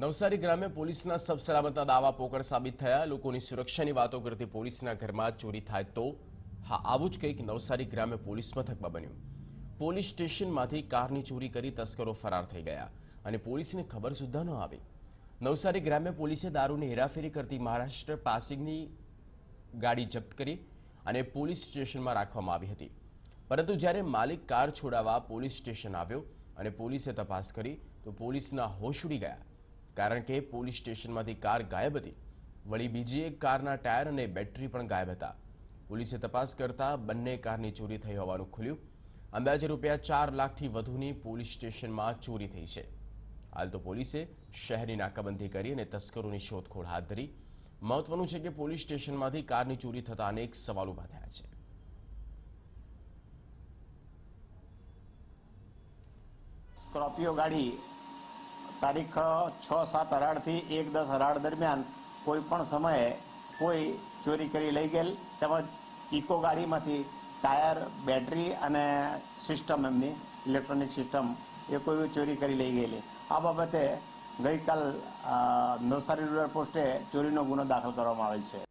નવસારી ગ્રામ્ય પોલીસના સબ સલામતના દાવા પોકળ સાબિત થયા। લોકોની સુરક્ષાની વાતો કરતી પોલીસના ઘરમાં ચોરી થાય તો આવું જ કંઈક નવસારી ગ્રામ્ય પોલીસ મથકમાં બન્યું। પોલીસ સ્ટેશનમાંથી કારની ચોરી કરી તસ્કરો ફરાર થઈ ગયા અને પોલીસને ખબર સુદ્ધા ન આવી। નવસારી ગ્રામ્ય પોલીસે દારૂની હેરાફેરી કરતી મહારાષ્ટ્ર પાસિંગની ગાડી જપ્ત કરી અને પોલીસ સ્ટેશનમાં રાખવામાં આવી હતી, પરંતુ જ્યારે માલિક કાર છોડાવવા પોલીસ સ્ટેશન આવ્યો અને પોલીસે તપાસ કરી તો પોલીસના હોશ ઉડી ગયા, કારણ કે પોલીસ સ્ટેશનમાંથી કાર ગાયબ હતી। વળી બીજી એક કારના ટાયર અને બેટરી પણ ગાયબ હતા। પોલીસે તપાસ કરતા બંને કારની ચોરી થઈ હોવાનું ખુલ્યું। અંદાજે રૂપિયા 4 લાખથી વધુની પોલીસ સ્ટેશનમાં ચોરી થઈ છે। હાલ તો પોલીસે શહેરની નાકાબંધી કરી અને તસ્કરોની શોધખોળ હાથ ધરી। મહત્વનું છે કે પોલીસ સ્ટેશનમાંથી કારની ચોરી થતા અનેક સવાલો ઊભા થયા છે। સ્કોર્પિયો ગાડી તારીખ 6/7/18 થી 1/10/18 દરમિયાન કોઈ પણ સમયે કોઈ ચોરી કરી લઈ ગયેલ, તેમજ ઇકો ગાડીમાંથી ટાયર, બેટરી અને સિસ્ટમ, એમની ઇલેક્ટ્રોનિક સિસ્ટમ એ કોઈ ચોરી કરી લઈ ગયેલી। આ બાબતે ગઈકાલ નવસારી રૂરલ પોસ્ટે ચોરીનો ગુનો દાખલ કરવામાં આવેલ છે।